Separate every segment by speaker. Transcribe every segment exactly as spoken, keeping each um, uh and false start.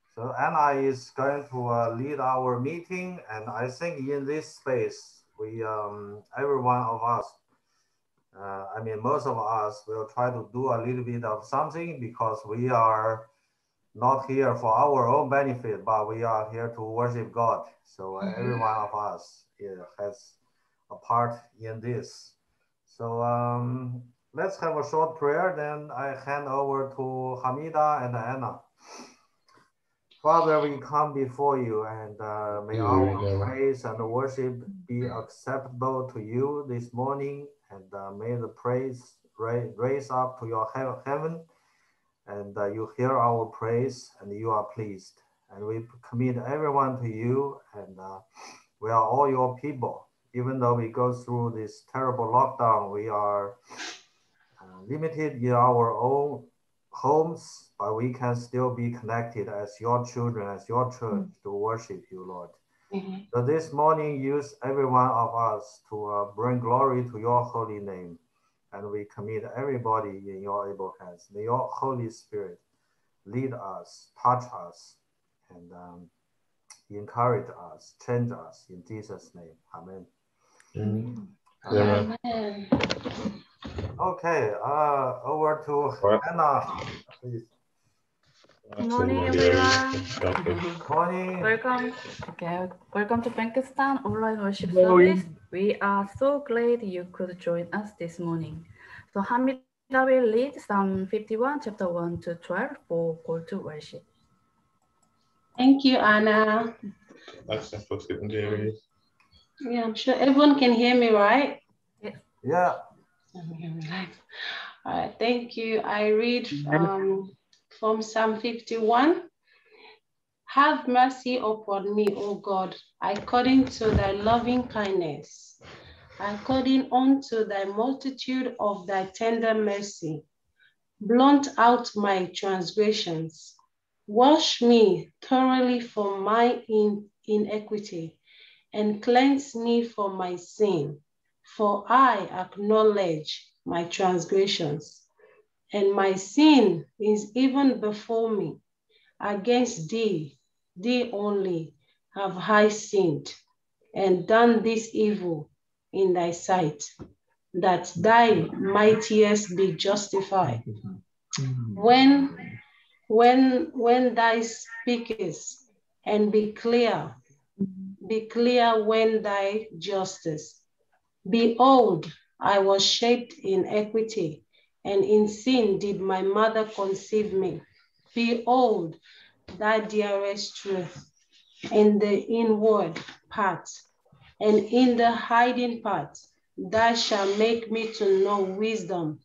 Speaker 1: So Anna is going to uh, lead our meeting, and I think in this space, we, um, every one of us, uh, I mean, most of us will try to do a little bit of something because we are not here for our own benefit, but we are here to worship God. So uh, every one of us yeah, has a part in this. So um, let's have a short prayer. Then I hand over to Hamida and Anna. Father, we come before you, and uh, may our praise and worship be acceptable to you this morning, and uh, may the praise ra raise up to your he heaven, and uh, you hear our praise, and you are pleased. And we commit everyone to you, and uh, we are all your people. Even though we go through this terrible lockdown, we are uh, limited in our own homes, but we can still be connected as your children, as your church, to worship you, Lord. Mm-hmm. So this morning, use every one of us to uh, bring glory to your holy name. And we commit everybody in your able hands. May your Holy Spirit lead us, touch us, and um, encourage us, change us. In Jesus' name, amen.
Speaker 2: Amen.
Speaker 1: Amen. Amen. Okay, uh, over to what? Anna, please.
Speaker 3: Good morning, everyone.
Speaker 1: Good morning.
Speaker 3: Welcome. Okay, welcome to Bankstown online worship service. We are so glad you could join us this morning. So Hamida will lead Psalm fifty-one, chapter one to twelve for call to worship.
Speaker 4: Thank you, Anna.
Speaker 2: That's for Jerry.
Speaker 4: Yeah, I'm sure everyone can hear me, right?
Speaker 3: Yes.
Speaker 1: Yeah.
Speaker 4: All right, thank you. I read um, from Psalm fifty-one. Have mercy upon me, O God, according to thy loving kindness, according unto thy multitude of thy tender mercy. Blot out my transgressions. Wash me thoroughly from my in iniquity, and cleanse me from my sin. For I acknowledge my transgressions, and my sin is even before me. Against thee, thee only, have I sinned, and done this evil in thy sight, that thy mightiest be justified. When, when, when thou speakest, and be clear, be clear when thy justice. Behold, I was shaped in equity, and in sin did my mother conceive me. Behold, thy dearest truth in the inward part, and in the hiding part, thou shalt make me to know wisdom.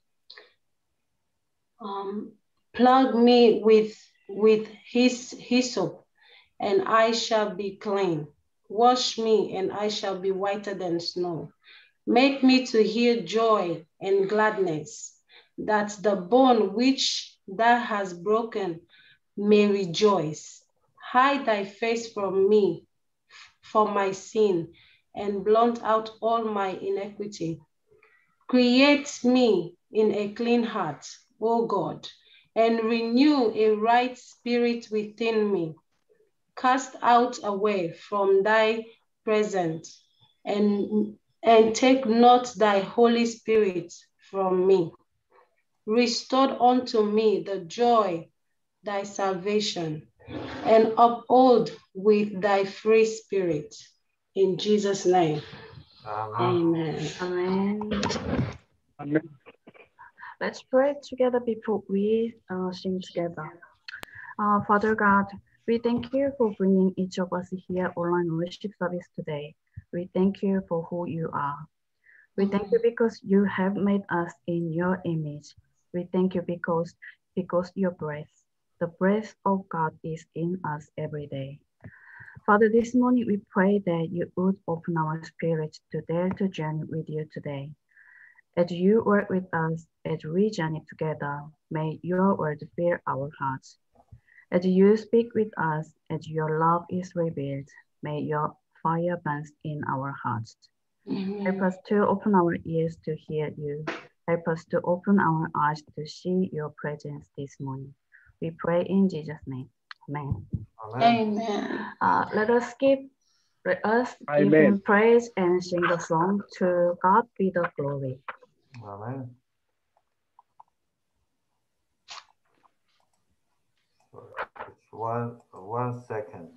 Speaker 4: Um, plug me with, with his hyssop, and I shall be clean. Wash me, and I shall be whiter than snow. Make me to hear joy and gladness, that the bone which thou hast broken may rejoice. Hide thy face from me, for my sin, and blot out all my iniquity. Create me in a clean heart, O God, and renew a right spirit within me. Cast out away from thy presence, and, and take not thy Holy Spirit from me. Restore unto me the joy, thy salvation, and uphold with thy free spirit. In Jesus' name, amen.
Speaker 3: Amen. Amen. Let's pray together before we uh, sing together. Uh, Father God, we thank you for bringing each of us here online worship service today. We thank you for who you are. We thank you because you have made us in your image. We thank you because, because your breath, the breath of God is in us every day. Father, this morning we pray that you would open our spirits to dare to journey with you today. As you work with us, as we journey together, may your word fill our hearts. As you speak with us, as your love is revealed, may your fire burn in our hearts. Mm-hmm. Help us to open our ears to hear you. Help us to open our eyes to see your presence this morning. We pray in Jesus' name. Amen.
Speaker 1: Amen.
Speaker 4: Amen.
Speaker 3: Uh, let us give let us give
Speaker 5: Amen.
Speaker 3: him praise and sing the song to God be the glory.
Speaker 1: Amen. It's one one second.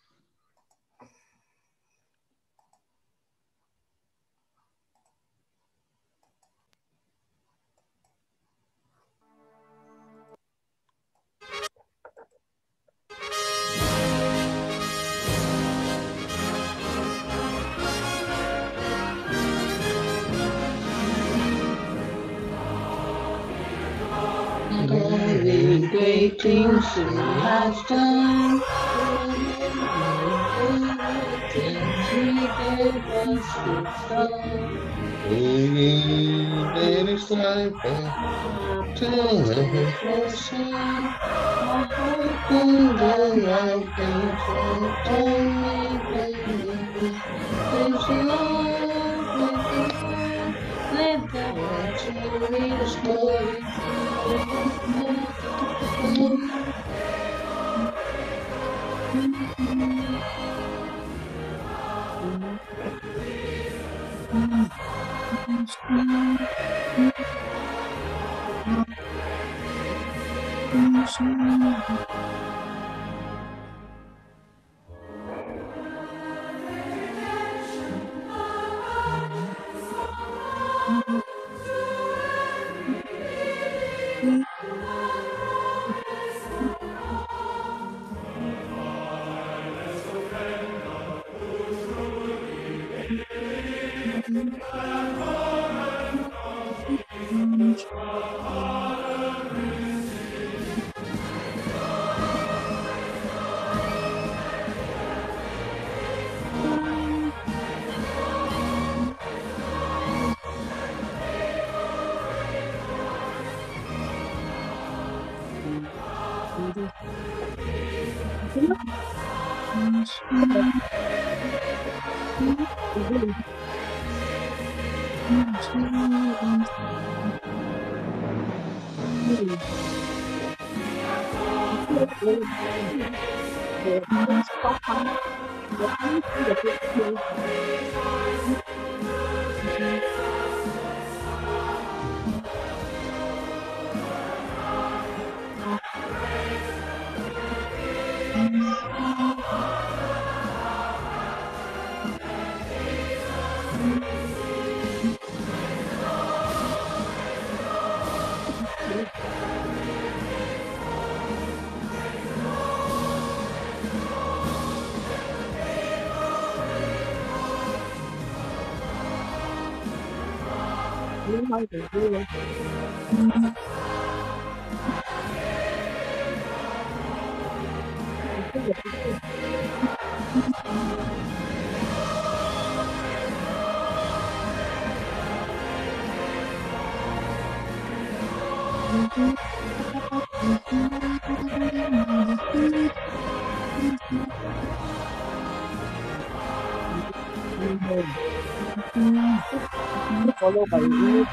Speaker 4: Glory, great things he has done. He gave us his son.
Speaker 2: He made his life a to flourishing. Open the life and from only blaming. Praise the Lord, praise the Lord. Let the watching rejoice.
Speaker 5: Follow by you.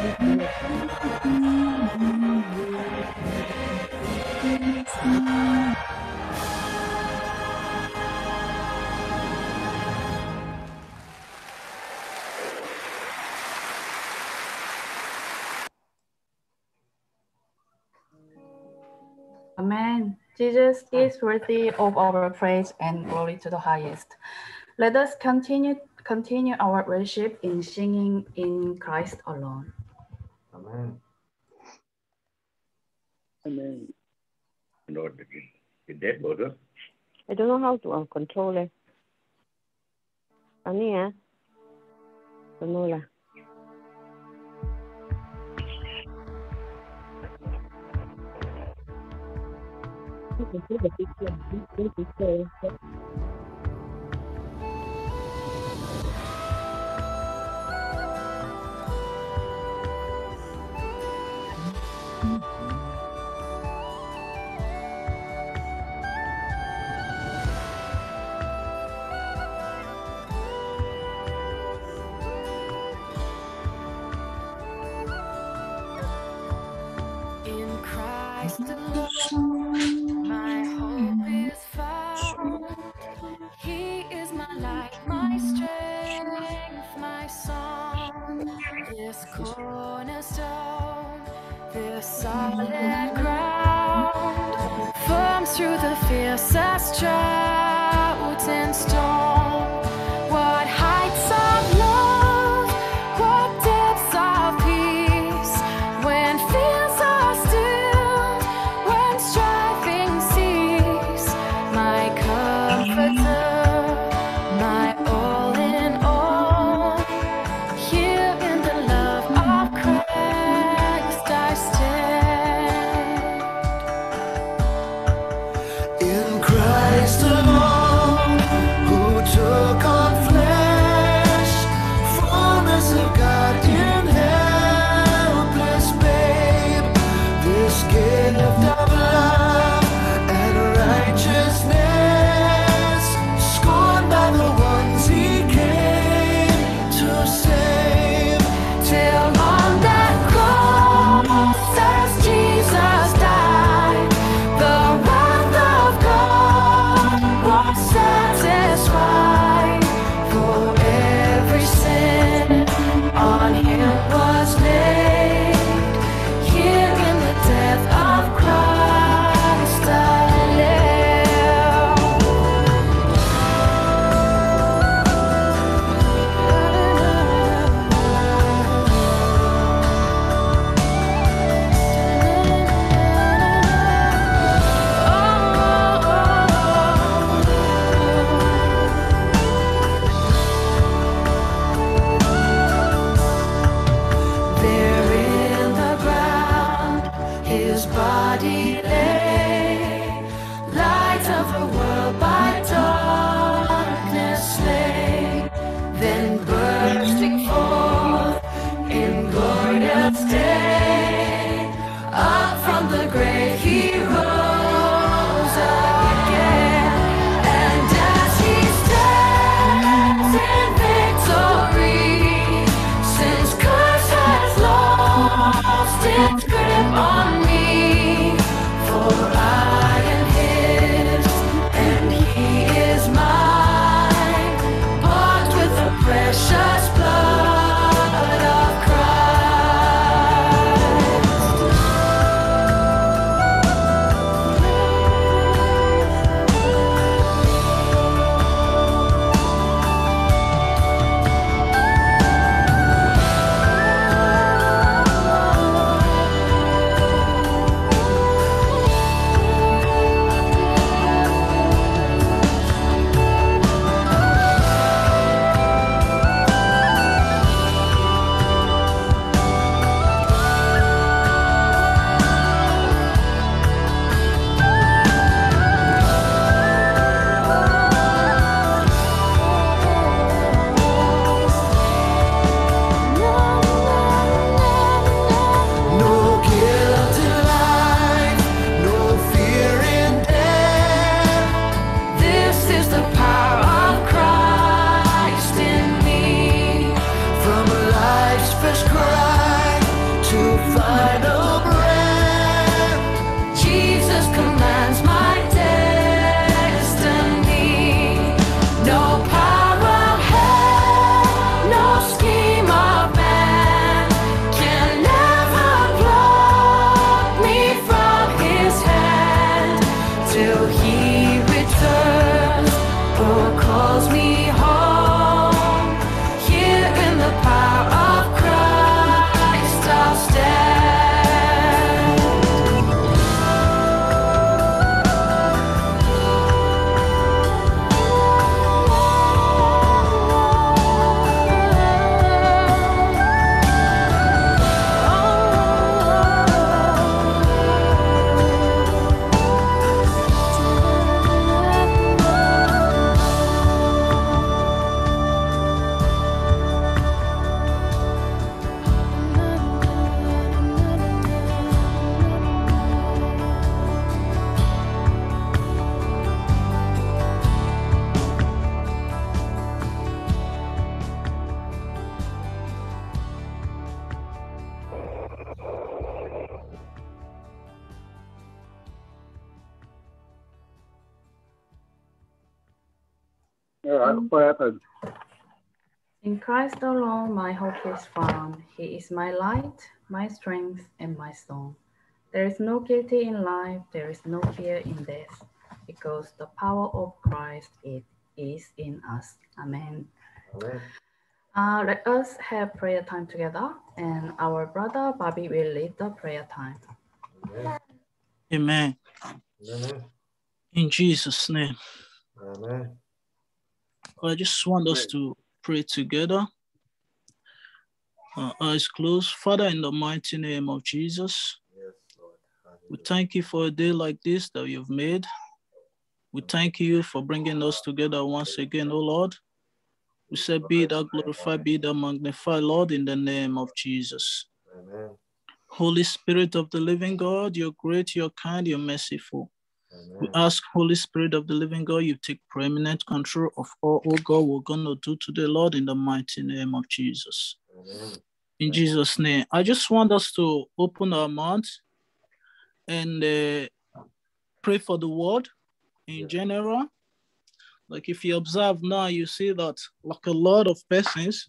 Speaker 3: Amen. Jesus is worthy of our praise and glory to the highest. Let us continue continue our worship in singing in Christ alone.
Speaker 1: Amen.
Speaker 5: Amen. Lord, did that brother?
Speaker 6: I don't know how to uh, control it. Ano ya? Ano la? You can see the picture. You can see the picture.
Speaker 7: In Christ alone, my hope is found. through the fiercest drought and storm. What heights of love, what depths of peace, when fears are stilled, when striving cease. My comforter, my all in all, here in the love of Christ I stand.
Speaker 8: In Christ alone, who took on flesh, fullness of God in helpless babe, this gift of love and righteousness, scorned by the ones he came to save.
Speaker 7: Till on that cross as Jesus died, the wrath of God was satisfied. For every sin on him was laid. Here in the death of Christ I There in the ground his body lay, light of the world by darkness slain, then bursting forth in glorious day, up from the grave he rose again, and as he stands in victory, since curse has lost its grip on me, for I am his and he is mine, bought with the precious blood of no guilt in life, no fear in death. This is the power of Christ in me.
Speaker 8: From life's first cry to final breath,
Speaker 7: Jesus commands my destiny. No power of hell, no scheme of man can ever pluck me from his hand till he returns or calls me home. Here in the power of Christ I'll stand.
Speaker 5: All right, what happened?
Speaker 3: In Christ alone my hope is found. He is my light, my strength, and my song. There is no guilty in life, there is no fear in death, because the power of Christ it is in us. Amen.
Speaker 1: Amen.
Speaker 3: Uh, let us have prayer time together, and our brother Bobby will lead the prayer time.
Speaker 1: Amen.
Speaker 9: Amen.
Speaker 1: Amen.
Speaker 9: In Jesus' name.
Speaker 1: Amen.
Speaker 9: I just want us to pray together. Uh, eyes closed. Father, in the mighty name of Jesus,
Speaker 1: Yes, Lord.
Speaker 9: we thank you for a day like this that you've made. We thank you for bringing us together once again, O Lord. We say, be thou glorified, be thou magnified, Lord, in the name of Jesus.
Speaker 1: Amen.
Speaker 9: Holy Spirit of the living God, you're great, you're kind, you're merciful.
Speaker 1: Amen.
Speaker 9: We ask, Holy Spirit of the living God, you take preeminent control of all, oh God, we're going to do today, Lord, in the mighty name of Jesus.
Speaker 1: Amen.
Speaker 9: In Jesus' name. I just want us to open our mouths and uh, pray for the word in
Speaker 1: Yes.
Speaker 9: general. Like if you observe now, you see that like a lot of persons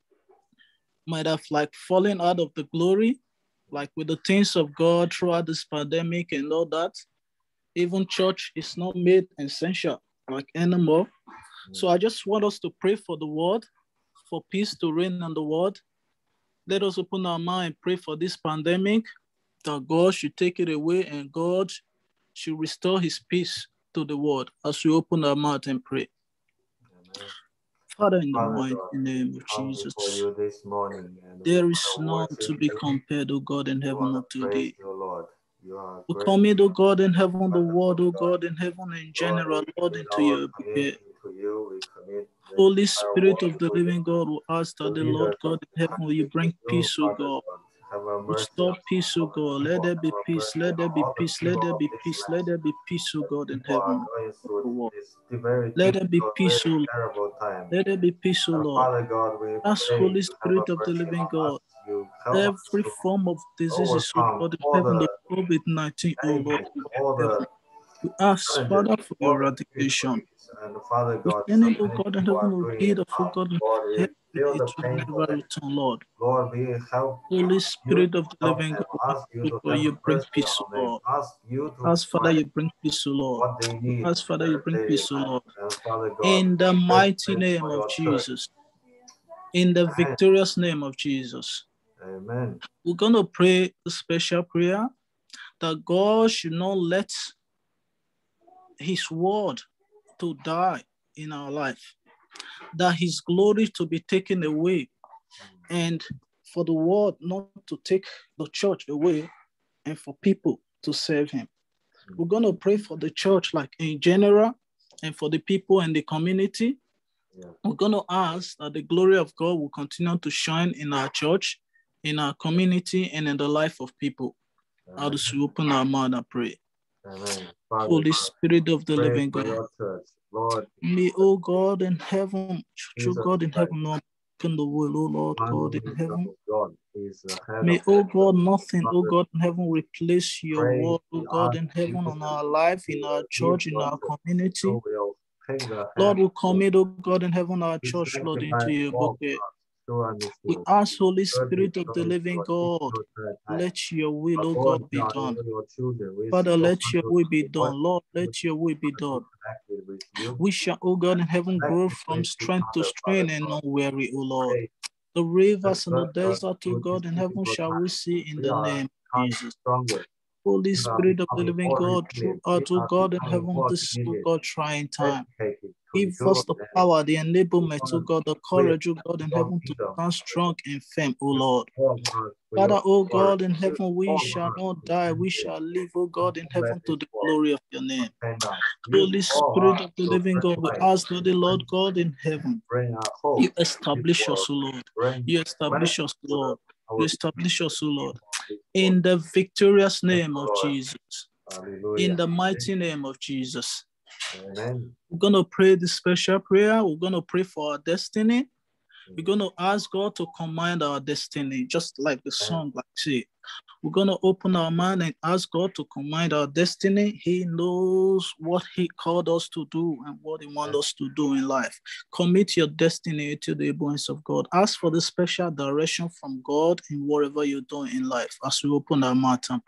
Speaker 9: might have like fallen out of the glory, like with the things of God throughout this pandemic and all that. Even church is not made essential like anymore. So I just want us to pray for the word, for peace to reign in the world. Let us open our mind and pray for this pandemic, that God should take it away and God should restore his peace to the world as we open our mouth and pray.
Speaker 1: Amen.
Speaker 9: Father, in the
Speaker 1: Father
Speaker 9: mighty
Speaker 1: God,
Speaker 9: name
Speaker 1: we
Speaker 9: of
Speaker 1: come before
Speaker 9: Jesus,
Speaker 1: you this morning, and
Speaker 9: there
Speaker 1: with
Speaker 9: is
Speaker 1: our
Speaker 9: none
Speaker 1: voices
Speaker 9: to be
Speaker 1: raised,
Speaker 9: compared, O God in
Speaker 1: we
Speaker 9: heaven
Speaker 1: want to
Speaker 9: unto
Speaker 1: praise
Speaker 9: thee.
Speaker 1: you, Lord. You are
Speaker 9: We
Speaker 1: great.
Speaker 9: commit, O God in heaven, the word, O
Speaker 1: Wonderful God.
Speaker 9: God in heaven in
Speaker 1: Lord,
Speaker 9: general,
Speaker 1: we
Speaker 9: Lord,
Speaker 1: commit
Speaker 9: into
Speaker 1: our
Speaker 9: your care.
Speaker 1: community to you. We commit the
Speaker 9: Holy
Speaker 1: entire
Speaker 9: Spirit
Speaker 1: world
Speaker 9: of the
Speaker 1: to you.
Speaker 9: living God, we ask
Speaker 1: The
Speaker 9: that the Lord
Speaker 1: leaders of
Speaker 9: God
Speaker 1: the
Speaker 9: in heaven, will you
Speaker 1: country to
Speaker 9: bring
Speaker 1: you,
Speaker 9: peace, O
Speaker 1: Father
Speaker 9: God.
Speaker 1: God. Have a mercy
Speaker 9: Restore
Speaker 1: on
Speaker 9: peace, O
Speaker 1: all the
Speaker 9: God. Let
Speaker 1: people.
Speaker 9: there be
Speaker 1: Have a
Speaker 9: peace.
Speaker 1: mercy
Speaker 9: Let there
Speaker 1: on
Speaker 9: be
Speaker 1: all the
Speaker 9: peace. Let
Speaker 1: people
Speaker 9: there
Speaker 1: of
Speaker 9: be
Speaker 1: this
Speaker 9: peace.
Speaker 1: land.
Speaker 9: Let there be peace, O
Speaker 1: The
Speaker 9: God in
Speaker 1: people are
Speaker 9: heaven.
Speaker 1: going
Speaker 9: Of the
Speaker 1: through
Speaker 9: world.
Speaker 1: this very
Speaker 9: Let there be
Speaker 1: difficult,
Speaker 9: peace, O
Speaker 1: very
Speaker 9: Lord.
Speaker 1: terrible time.
Speaker 9: Let there be peace, O
Speaker 1: And
Speaker 9: Lord.
Speaker 1: Father God, we
Speaker 9: Ask
Speaker 1: pray
Speaker 9: Holy
Speaker 1: you have a
Speaker 9: Spirit of the
Speaker 1: mercy
Speaker 9: living
Speaker 1: on us.
Speaker 9: God.
Speaker 1: You help us
Speaker 9: Every
Speaker 1: to
Speaker 9: form of diseases, O
Speaker 1: overcome
Speaker 9: God in
Speaker 1: all
Speaker 9: heaven, the
Speaker 1: the
Speaker 9: COVID nineteen, O Lord
Speaker 1: challenges,
Speaker 9: God
Speaker 1: all
Speaker 9: in heaven.
Speaker 1: the
Speaker 9: We ask,
Speaker 1: challenges,
Speaker 9: Father, for
Speaker 1: all
Speaker 9: your
Speaker 1: the
Speaker 9: eradication.
Speaker 1: difficulties. And Father
Speaker 9: We
Speaker 1: God,
Speaker 9: send
Speaker 1: so
Speaker 9: it, O
Speaker 1: many
Speaker 9: God in
Speaker 1: people
Speaker 9: heaven,
Speaker 1: are
Speaker 9: will
Speaker 1: doing
Speaker 9: be
Speaker 1: it
Speaker 9: the for
Speaker 1: now.
Speaker 9: God in
Speaker 1: Lord, we
Speaker 9: heaven.
Speaker 1: feel
Speaker 9: It
Speaker 1: the
Speaker 9: will
Speaker 1: pain for
Speaker 9: never
Speaker 1: them.
Speaker 9: return, Lord.
Speaker 1: Lord, we help
Speaker 9: Holy
Speaker 1: you
Speaker 9: Spirit
Speaker 1: to
Speaker 9: of the
Speaker 1: help
Speaker 9: living
Speaker 1: them.
Speaker 9: God, we ask
Speaker 1: Ask you
Speaker 9: you,
Speaker 1: to
Speaker 9: God,
Speaker 1: have
Speaker 9: you bring
Speaker 1: mercy
Speaker 9: peace, O
Speaker 1: on them.
Speaker 9: Lord.
Speaker 1: Ask you to
Speaker 9: Ask, Father,
Speaker 1: provide
Speaker 9: you bring peace, O Lord.
Speaker 1: what they need
Speaker 9: Ask,
Speaker 1: in
Speaker 9: Father, you
Speaker 1: their
Speaker 9: bring
Speaker 1: daily
Speaker 9: peace, O
Speaker 1: life.
Speaker 9: Lord.
Speaker 1: And Father God,
Speaker 9: In the
Speaker 1: just
Speaker 9: mighty
Speaker 1: pray
Speaker 9: name
Speaker 1: for
Speaker 9: of
Speaker 1: your church.
Speaker 9: Jesus. In the
Speaker 1: Amen.
Speaker 9: victorious name of Jesus.
Speaker 1: Amen.
Speaker 9: We're going to pray a special prayer that God should not let his word to die in our life, that his glory to be taken away, and for the word not to take the church away, and for people to serve him. We're going to pray for the church like in general, and for the people and the community.
Speaker 1: Yeah.
Speaker 9: We're going to ask that the glory of God will continue to shine in our church, in our community, and in the life of people. How
Speaker 1: Amen.
Speaker 9: does we open our mouth and pray?
Speaker 1: Amen. Father
Speaker 9: Holy
Speaker 1: God,
Speaker 9: Spirit of the
Speaker 1: pray
Speaker 9: living
Speaker 1: for
Speaker 9: God,
Speaker 1: your church. Lord,
Speaker 9: may, oh God in heaven, true
Speaker 1: Jesus
Speaker 9: God in
Speaker 1: Christ,
Speaker 9: heaven, Lord, in the will, oh Lord
Speaker 1: Son
Speaker 9: God
Speaker 1: of
Speaker 9: in
Speaker 1: the Son
Speaker 9: heaven.
Speaker 1: of God, is the head
Speaker 9: May,
Speaker 1: of
Speaker 9: oh
Speaker 1: the church.
Speaker 9: God, nothing, oh
Speaker 1: Father,
Speaker 9: God in heaven, replace your
Speaker 1: pray,
Speaker 9: word, oh
Speaker 1: we
Speaker 9: God
Speaker 1: ask
Speaker 9: in
Speaker 1: you
Speaker 9: heaven, on
Speaker 1: that
Speaker 9: our life, in
Speaker 1: you
Speaker 9: our
Speaker 1: will give
Speaker 9: church, in
Speaker 1: your
Speaker 9: our
Speaker 1: church.
Speaker 9: community.
Speaker 1: You will take the hand
Speaker 9: Lord, we
Speaker 1: of
Speaker 9: commit, oh God in heaven, our
Speaker 1: you
Speaker 9: church, Lord,
Speaker 1: sanctify
Speaker 9: into your book.
Speaker 1: all of us through and
Speaker 9: We
Speaker 1: through.
Speaker 9: ask, Holy
Speaker 1: Church is
Speaker 9: Spirit of the
Speaker 1: going
Speaker 9: living
Speaker 1: through a
Speaker 9: God,
Speaker 1: difficult time.
Speaker 9: let your will,
Speaker 1: But
Speaker 9: oh
Speaker 1: Lord
Speaker 9: God, be
Speaker 1: God,
Speaker 9: done.
Speaker 1: all your children, we
Speaker 9: Father,
Speaker 1: still
Speaker 9: let
Speaker 1: want
Speaker 9: your
Speaker 1: to
Speaker 9: will be
Speaker 1: what
Speaker 9: done. Lord,
Speaker 1: you
Speaker 9: let your will be
Speaker 1: want to be
Speaker 9: done.
Speaker 1: connected with you.
Speaker 9: We shall, O God in heaven, grow
Speaker 1: Connected
Speaker 9: from
Speaker 1: with each
Speaker 9: strength to
Speaker 1: other, Father
Speaker 9: strength and
Speaker 1: God.
Speaker 9: not weary, O Lord.
Speaker 1: Pray
Speaker 9: The
Speaker 1: that
Speaker 9: rivers and the
Speaker 1: God us
Speaker 9: desert, O
Speaker 1: through this
Speaker 9: God in heaven,
Speaker 1: difficult
Speaker 9: shall we
Speaker 1: time.
Speaker 9: see in
Speaker 1: We
Speaker 9: the
Speaker 1: are
Speaker 9: name of
Speaker 1: becoming
Speaker 9: Jesus.
Speaker 1: stronger.
Speaker 9: Holy
Speaker 1: We are
Speaker 9: Spirit of the
Speaker 1: becoming
Speaker 9: living
Speaker 1: more
Speaker 9: God,
Speaker 1: resilient. We
Speaker 9: throughout, O
Speaker 1: are
Speaker 9: God in
Speaker 1: becoming
Speaker 9: heaven,
Speaker 1: more
Speaker 9: this, O
Speaker 1: committed,
Speaker 9: God, trying time.
Speaker 1: dedicated to
Speaker 9: Give
Speaker 1: you
Speaker 9: us the
Speaker 1: and
Speaker 9: power, the
Speaker 1: we
Speaker 9: enablement, O
Speaker 1: want to
Speaker 9: God, the
Speaker 1: live
Speaker 9: courage, O God in
Speaker 1: your
Speaker 9: heaven, to
Speaker 1: kingdom.
Speaker 9: stand strong and firm, O
Speaker 1: Use
Speaker 9: Lord.
Speaker 1: all of us for your
Speaker 9: Father, O
Speaker 1: glory.
Speaker 9: God in
Speaker 1: Use
Speaker 9: heaven, we
Speaker 1: all
Speaker 9: shall
Speaker 1: of us
Speaker 9: not
Speaker 1: to
Speaker 9: die.
Speaker 1: bring
Speaker 9: We
Speaker 1: this.
Speaker 9: shall live, O God in
Speaker 1: Don't let
Speaker 9: heaven, to
Speaker 1: this
Speaker 9: the
Speaker 1: world
Speaker 9: glory of your name.
Speaker 1: depend on. Use
Speaker 9: Holy
Speaker 1: all of
Speaker 9: Spirit
Speaker 1: us
Speaker 9: of the
Speaker 1: to
Speaker 9: living
Speaker 1: bring
Speaker 9: God, we
Speaker 1: light,
Speaker 9: ask
Speaker 1: to
Speaker 9: that the
Speaker 1: bring
Speaker 9: Lord God
Speaker 1: peace,
Speaker 9: in heaven,
Speaker 1: bring our
Speaker 9: you
Speaker 1: hope to this
Speaker 9: establish us,
Speaker 1: world,
Speaker 9: O Lord.
Speaker 1: bring
Speaker 9: You establish
Speaker 1: blessings
Speaker 9: us, O
Speaker 1: to the,
Speaker 9: Lord. You
Speaker 1: our
Speaker 9: establish us, O Lord.
Speaker 1: people of this world.
Speaker 9: In the victorious
Speaker 1: Thank
Speaker 9: name
Speaker 1: you,
Speaker 9: of
Speaker 1: Lord.
Speaker 9: Jesus. In
Speaker 1: Hallelujah.
Speaker 9: the mighty name of Jesus.
Speaker 1: Amen.
Speaker 9: We're going to pray this special prayer. We're going to pray for our destiny. We're going to ask God to command our destiny, just like the song, like say. We're going to open our mind and ask God to command our destiny. He knows what he called us to do and what he wants us to do in life. Commit your destiny to the abundance of God. Ask for the special direction from God in whatever you're doing in life as we open our mouth and pray.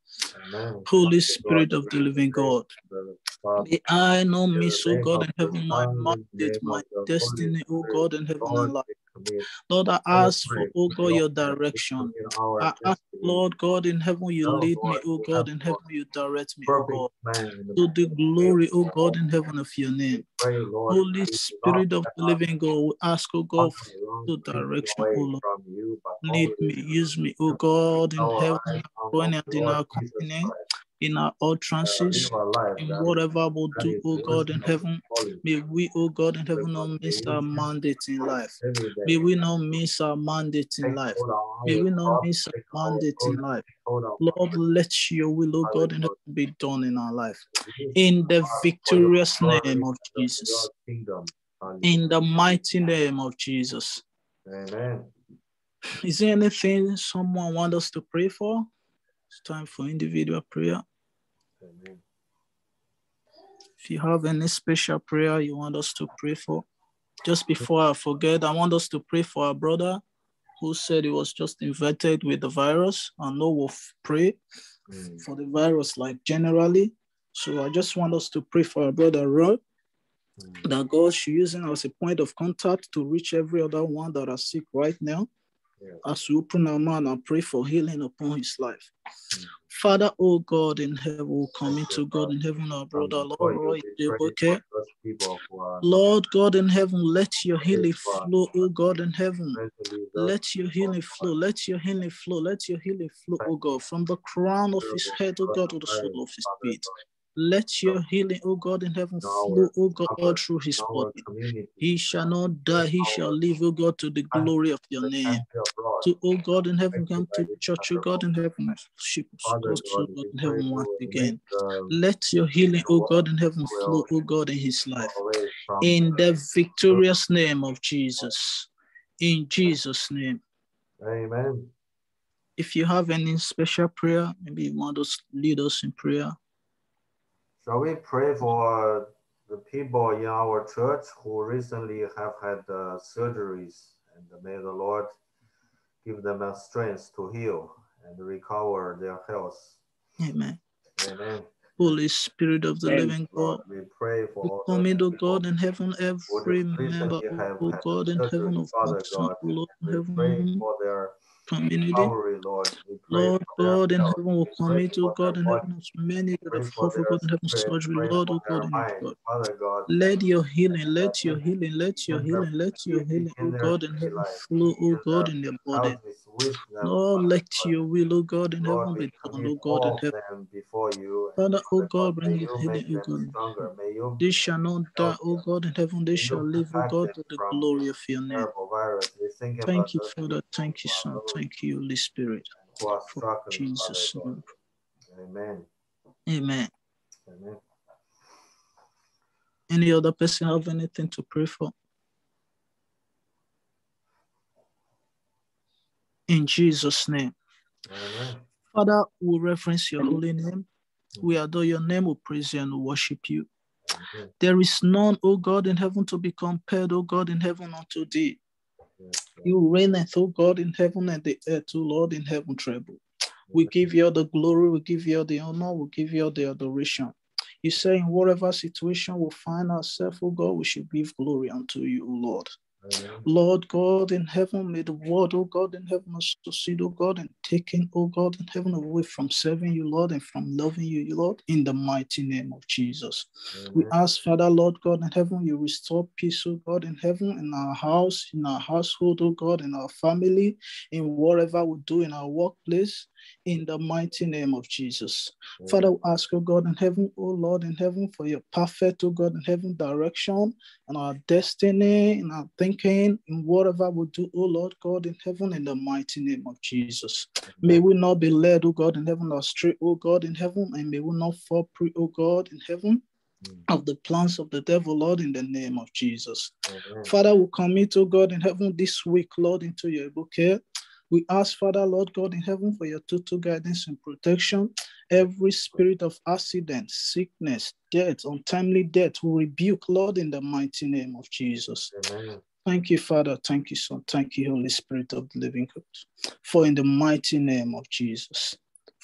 Speaker 1: Amen.
Speaker 9: Holy
Speaker 1: Father
Speaker 9: Spirit
Speaker 1: God,
Speaker 9: of the
Speaker 1: we
Speaker 9: living
Speaker 1: pray
Speaker 9: God,
Speaker 1: for the Father,
Speaker 9: may I not
Speaker 1: in
Speaker 9: miss,
Speaker 1: the
Speaker 9: oh
Speaker 1: name
Speaker 9: God
Speaker 1: of
Speaker 9: in
Speaker 1: the
Speaker 9: heaven, my
Speaker 1: Son, in the
Speaker 9: mandate,
Speaker 1: name
Speaker 9: my
Speaker 1: of the Holy
Speaker 9: destiny, oh
Speaker 1: Spirit,
Speaker 9: God in heaven
Speaker 1: Lord,
Speaker 9: and life.
Speaker 1: we commit.
Speaker 9: Lord, I
Speaker 1: Father,
Speaker 9: ask for,
Speaker 1: pray,
Speaker 9: oh God,
Speaker 1: Lord,
Speaker 9: your
Speaker 1: that we
Speaker 9: direction.
Speaker 1: commit our
Speaker 9: I ask,
Speaker 1: destiny.
Speaker 9: Lord God in heaven, you
Speaker 1: Oh,
Speaker 9: lead me,
Speaker 1: Lord,
Speaker 9: oh
Speaker 1: we
Speaker 9: God
Speaker 1: have
Speaker 9: in
Speaker 1: your
Speaker 9: heaven, you direct me, oh
Speaker 1: perfect
Speaker 9: God,
Speaker 1: plan in the
Speaker 9: to the
Speaker 1: name
Speaker 9: glory, oh
Speaker 1: of
Speaker 9: God
Speaker 1: God.
Speaker 9: in heaven of your
Speaker 1: We
Speaker 9: name.
Speaker 1: pray, Lord,
Speaker 9: Holy
Speaker 1: we do not
Speaker 9: Spirit of
Speaker 1: let
Speaker 9: the
Speaker 1: us
Speaker 9: living God, we ask, oh God,
Speaker 1: wander wrong,
Speaker 9: to
Speaker 1: drifting
Speaker 9: direction, oh
Speaker 1: away
Speaker 9: Lord.
Speaker 1: from you, but
Speaker 9: Lead
Speaker 1: always
Speaker 9: me, use me, oh
Speaker 1: keep
Speaker 9: God in
Speaker 1: our
Speaker 9: heaven,
Speaker 1: eyes
Speaker 9: in
Speaker 1: on
Speaker 9: our going
Speaker 1: our
Speaker 9: and in
Speaker 1: Lord
Speaker 9: our
Speaker 1: Jesus
Speaker 9: coming,
Speaker 1: Christ.
Speaker 9: in our
Speaker 1: Uh,
Speaker 9: utterances,
Speaker 1: live a life
Speaker 9: in
Speaker 1: that is,
Speaker 9: whatever we'll
Speaker 1: that
Speaker 9: do,
Speaker 1: is
Speaker 9: oh God
Speaker 1: worthy
Speaker 9: in
Speaker 1: of His
Speaker 9: heaven.
Speaker 1: calling.
Speaker 9: May we, oh God in
Speaker 1: Father
Speaker 9: heaven,
Speaker 1: God,
Speaker 9: not
Speaker 1: may
Speaker 9: miss
Speaker 1: you
Speaker 9: our
Speaker 1: use
Speaker 9: mandate in life.
Speaker 1: every
Speaker 9: May
Speaker 1: day.
Speaker 9: we not miss our mandate in
Speaker 1: Take
Speaker 9: life.
Speaker 1: hold of our
Speaker 9: May we not
Speaker 1: cross,
Speaker 9: miss
Speaker 1: take
Speaker 9: our
Speaker 1: our
Speaker 9: mandate in
Speaker 1: burden,
Speaker 9: life.
Speaker 1: take hold of
Speaker 9: Lord,
Speaker 1: our
Speaker 9: let your will, oh
Speaker 1: Father
Speaker 9: God, in
Speaker 1: God.
Speaker 9: heaven be done in our life.
Speaker 1: Use
Speaker 9: In the
Speaker 1: us for your
Speaker 9: victorious
Speaker 1: glory
Speaker 9: name of
Speaker 1: and
Speaker 9: Jesus.
Speaker 1: your kingdom. Hallelujah.
Speaker 9: In the mighty name of Jesus.
Speaker 1: Amen.
Speaker 9: Is there anything someone wants us to pray for? It's time for individual prayer.
Speaker 1: Amen.
Speaker 9: If you have any special prayer you want us to pray for, just before I forget, I want us to pray for our brother who said he was just infected with the virus. I know we'll pray
Speaker 1: Mm.
Speaker 9: for the virus like generally. So I just want us to pray for our brother Rod,
Speaker 1: Mm.
Speaker 9: that God should use him as a point of contact to reach every other one that are sick right now.
Speaker 1: Yes.
Speaker 9: As we open our mouth and pray for healing upon his life.
Speaker 1: Mm.
Speaker 9: Father, oh God in heaven, will come
Speaker 1: Thank
Speaker 9: into
Speaker 1: you,
Speaker 9: God
Speaker 1: God.
Speaker 9: in heaven, our
Speaker 1: Come
Speaker 9: brother,
Speaker 1: before
Speaker 9: Lord
Speaker 1: you,
Speaker 9: Roy,
Speaker 1: we pray
Speaker 9: okay?
Speaker 1: for those people who are not
Speaker 9: Lord God in heaven, let your
Speaker 1: pray
Speaker 9: healing
Speaker 1: for
Speaker 9: flow, oh God in heaven.
Speaker 1: mentally those
Speaker 9: Let your
Speaker 1: people
Speaker 9: healing
Speaker 1: who
Speaker 9: flow, let your healing flow, let your healing flow,
Speaker 1: are
Speaker 9: oh God, from the crown of his
Speaker 1: terrible
Speaker 9: head, oh God, to the
Speaker 1: coronavirus,
Speaker 9: sole of his
Speaker 1: Father
Speaker 9: feet.
Speaker 1: God.
Speaker 9: Let your healing, oh God in heaven,
Speaker 1: In
Speaker 9: flow,
Speaker 1: our
Speaker 9: oh God, all
Speaker 1: numbers,
Speaker 9: through
Speaker 1: in
Speaker 9: his
Speaker 1: our
Speaker 9: body.
Speaker 1: community,
Speaker 9: He shall not
Speaker 1: in
Speaker 9: die, he shall
Speaker 1: our
Speaker 9: live, oh God, to the
Speaker 1: country,
Speaker 9: glory of your
Speaker 1: the
Speaker 9: name.
Speaker 1: country abroad,
Speaker 9: To, oh God in heaven,
Speaker 1: affected
Speaker 9: come
Speaker 1: by
Speaker 9: to
Speaker 1: this
Speaker 9: church, oh God in
Speaker 1: terrible.
Speaker 9: heaven, worship us,
Speaker 1: Father
Speaker 9: God, so
Speaker 1: God,
Speaker 9: God
Speaker 1: we
Speaker 9: in
Speaker 1: pray
Speaker 9: heaven once
Speaker 1: you will make
Speaker 9: again.
Speaker 1: the,
Speaker 9: Let your healing,
Speaker 1: the
Speaker 9: oh
Speaker 1: world
Speaker 9: God in heaven, flow,
Speaker 1: will
Speaker 9: oh God, in his
Speaker 1: go
Speaker 9: life.
Speaker 1: away from
Speaker 9: In the
Speaker 1: the
Speaker 9: victorious name of Jesus. In Jesus' name.
Speaker 1: Amen.
Speaker 9: If you have any special prayer, maybe you want us to lead us in prayer.
Speaker 1: Shall we pray for the people in our church who recently have had uh, surgeries, and may the Lord give them a strength to heal and recover their health.
Speaker 9: Amen.
Speaker 1: Amen.
Speaker 9: Holy Spirit of the
Speaker 5: Amen.
Speaker 9: living
Speaker 1: Lord,
Speaker 9: God,
Speaker 1: we pray for
Speaker 9: we
Speaker 1: all those
Speaker 9: commit, O
Speaker 1: people
Speaker 9: God in heaven,
Speaker 1: who
Speaker 9: every member,
Speaker 1: recently have
Speaker 9: O
Speaker 1: had
Speaker 9: God in
Speaker 1: surgery,
Speaker 9: heaven of
Speaker 1: Father
Speaker 9: Bankstown,
Speaker 1: God,
Speaker 9: O Lord in
Speaker 1: and we pray
Speaker 9: heaven
Speaker 1: for their
Speaker 9: community.
Speaker 1: recovery, Lord. We pray
Speaker 9: Lord
Speaker 1: for their
Speaker 9: God in
Speaker 1: health.
Speaker 9: heaven will
Speaker 1: We pray
Speaker 9: commit, O
Speaker 1: for their
Speaker 9: God in
Speaker 1: body.
Speaker 9: heaven, as many that
Speaker 1: Pray
Speaker 9: have
Speaker 1: for
Speaker 9: hope, O
Speaker 1: their
Speaker 9: God in heaven,
Speaker 1: spirit.
Speaker 9: surgery,
Speaker 1: Pray
Speaker 9: Lord,
Speaker 1: for
Speaker 9: O
Speaker 1: their
Speaker 9: God in
Speaker 1: mind,
Speaker 9: God.
Speaker 1: Father God.
Speaker 9: Let your healing,
Speaker 1: That
Speaker 9: let your
Speaker 1: you
Speaker 9: healing, let your
Speaker 1: give them
Speaker 9: healing, let your
Speaker 1: beauty
Speaker 9: healing, O
Speaker 1: in their
Speaker 9: God in
Speaker 1: daily
Speaker 9: heaven,
Speaker 1: life.
Speaker 9: flow, O
Speaker 1: Give
Speaker 9: God
Speaker 1: them
Speaker 9: in their body.
Speaker 1: health is with them,
Speaker 9: Lord,
Speaker 1: Father
Speaker 9: let
Speaker 1: God.
Speaker 9: your will, O God in
Speaker 1: Lord,
Speaker 9: heaven,
Speaker 1: we
Speaker 9: be done,
Speaker 1: commit
Speaker 9: O God in
Speaker 1: all
Speaker 9: heaven.
Speaker 1: of them before you, and
Speaker 9: Father, O
Speaker 1: Father God,
Speaker 9: God, bring
Speaker 1: may
Speaker 9: your
Speaker 1: you
Speaker 9: healing,
Speaker 1: make
Speaker 9: O
Speaker 1: them
Speaker 9: God.
Speaker 1: stronger. May you
Speaker 9: They
Speaker 1: make
Speaker 9: shall
Speaker 1: them
Speaker 9: not die, O
Speaker 1: healthier.
Speaker 9: God in heaven. They
Speaker 1: May
Speaker 9: shall
Speaker 1: you
Speaker 9: live, O
Speaker 1: protect
Speaker 9: God,
Speaker 1: them
Speaker 9: to the
Speaker 1: from
Speaker 9: glory
Speaker 1: this
Speaker 9: of your name.
Speaker 1: terrible virus. We think about
Speaker 9: Thank you,
Speaker 1: those
Speaker 9: Father.
Speaker 1: people
Speaker 9: Thank you,
Speaker 1: who are
Speaker 9: Son.
Speaker 1: hurting
Speaker 9: Thank you, Holy Spirit.
Speaker 1: and who are
Speaker 9: For
Speaker 1: struggling, Father
Speaker 9: Jesus'
Speaker 1: God.
Speaker 9: name.
Speaker 1: Amen.
Speaker 9: Amen.
Speaker 1: Amen.
Speaker 9: Any other person have anything to pray for? In Jesus' name.
Speaker 1: Amen.
Speaker 9: Father, we reference your holy name. We adore your name, we praise you and we worship you.
Speaker 1: Amen.
Speaker 9: There is none, O God, in heaven to be compared, O God, in heaven unto thee.
Speaker 1: Yes,
Speaker 9: You reigneth, O God, in heaven and the earth, O Lord, in heaven treble. We give you all the glory, we give you all the honor, we give you all the adoration. You say in whatever situation we find ourselves, O God, we should give glory unto you, O Lord.
Speaker 1: Amen.
Speaker 9: Lord God in heaven, may the word, O God in heaven, succeed, O God, and taking, O God in heaven, away from serving you, Lord, and from loving you, Lord, in the mighty name of Jesus.
Speaker 1: Amen.
Speaker 9: We ask, Father, Lord God in heaven, you restore peace, O God in heaven, in our house, in our household, O God, in our family, in whatever we do in our workplace, in the mighty name of Jesus.
Speaker 1: Amen.
Speaker 9: Father, we ask, O God in heaven, O Lord in heaven, for your perfect, O God in heaven, direction and our destiny, in our thinking, in whatever we do, O Lord God in heaven, in the mighty name of Jesus.
Speaker 1: Amen.
Speaker 9: May we not be led, O God in heaven, astray, O God in heaven, and may we not fall prey, O God in heaven,
Speaker 1: Mm.
Speaker 9: of the plans of the devil, Lord, in the name of Jesus.
Speaker 1: Amen.
Speaker 9: Father, we commit, O God in heaven, this week, Lord, into your able care. We ask, Father, Lord God in heaven, for your total guidance and protection. Every spirit of accident, sickness, death, untimely death, we rebuke, Lord, in the mighty name of Jesus.
Speaker 1: Amen.
Speaker 9: Thank you, Father. Thank you, Son. Thank you, Holy Spirit of the living God. For in the mighty name of Jesus.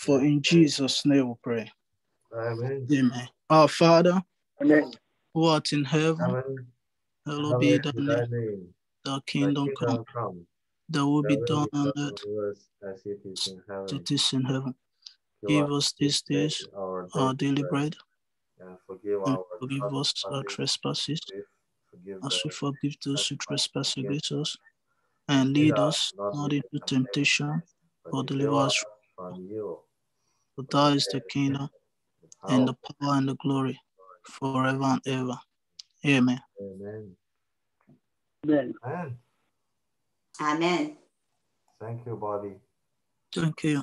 Speaker 9: For in Jesus' name we pray.
Speaker 1: Amen.
Speaker 9: Amen. Our Father,
Speaker 5: Amen.
Speaker 9: who art in heaven,
Speaker 1: Heaven,
Speaker 9: hallowed be
Speaker 1: hallowed
Speaker 9: thy
Speaker 1: be
Speaker 9: name.
Speaker 1: thy name.
Speaker 9: Thy
Speaker 1: Thy
Speaker 9: kingdom come.
Speaker 1: kingdom come.
Speaker 9: Thy will
Speaker 1: Thy
Speaker 9: be
Speaker 1: will
Speaker 9: done
Speaker 1: be
Speaker 9: on
Speaker 1: done
Speaker 9: earth
Speaker 1: on earth as it is in
Speaker 9: as
Speaker 1: heaven.
Speaker 9: it is in heaven.
Speaker 1: Give
Speaker 9: Give
Speaker 1: us
Speaker 9: us
Speaker 1: this
Speaker 9: these
Speaker 1: day
Speaker 9: days
Speaker 1: our
Speaker 9: our
Speaker 1: daily
Speaker 9: daily
Speaker 1: bread,
Speaker 9: bread,
Speaker 1: and forgive
Speaker 9: and
Speaker 1: our
Speaker 9: forgive us our
Speaker 1: trespasses,
Speaker 9: trespasses,
Speaker 1: we forgive
Speaker 9: as we
Speaker 1: those
Speaker 9: forgive those who
Speaker 1: trespass
Speaker 9: trespass against us.
Speaker 1: And
Speaker 9: And
Speaker 1: lead
Speaker 9: lead
Speaker 1: us
Speaker 9: us
Speaker 1: not
Speaker 9: not
Speaker 1: into
Speaker 9: into
Speaker 1: temptation,
Speaker 9: temptation,
Speaker 1: but
Speaker 9: but
Speaker 1: deliver
Speaker 9: deliver
Speaker 1: us
Speaker 9: us.
Speaker 1: from evil.
Speaker 9: For
Speaker 1: For
Speaker 9: thine
Speaker 1: thine
Speaker 9: is the
Speaker 1: is the
Speaker 9: kingdom,
Speaker 1: the
Speaker 9: and
Speaker 1: power,
Speaker 9: the power, and the glory, forever and ever. Amen.
Speaker 1: Amen.
Speaker 5: Amen.
Speaker 1: Amen.
Speaker 10: Amen.
Speaker 1: Thank you, Bobby.
Speaker 9: Thank you.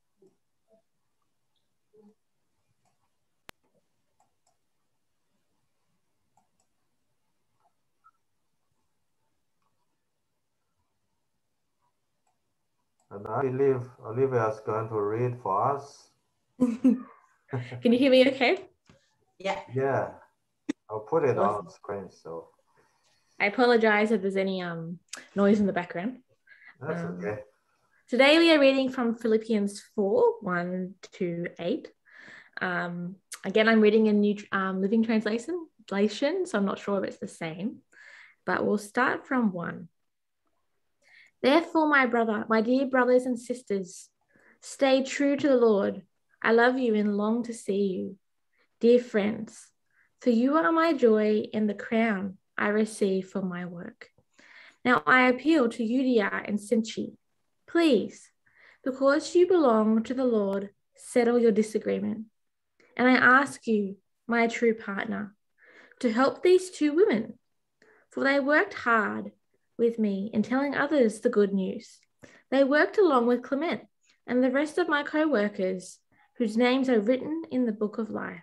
Speaker 1: And I believe Olivia is going to read for us.
Speaker 11: Can you hear me okay?
Speaker 10: Yeah.
Speaker 1: Yeah. I'll put it
Speaker 11: Awesome.
Speaker 1: on the screen. So
Speaker 11: I apologize if there's any um noise in the background.
Speaker 1: that's
Speaker 11: Um,
Speaker 1: okay.
Speaker 11: Today we are reading from Philippians four, one to eight. Um, again, I'm reading a new um, Living Translation, so I'm not sure if it's the same, but we'll start from one. Therefore, my brother, my dear brothers and sisters, stay true to the Lord. I love you and long to see you, dear friends, for you are my joy and the crown I receive for my work. Now I appeal to Euodia and Syntyche. Please, because you belong to the Lord, settle your disagreement. And I ask you, my true partner, to help these two women, for they worked hard with me in telling others the good news. They worked along with Clement and the rest of my co-workers, whose names are written in the book of life.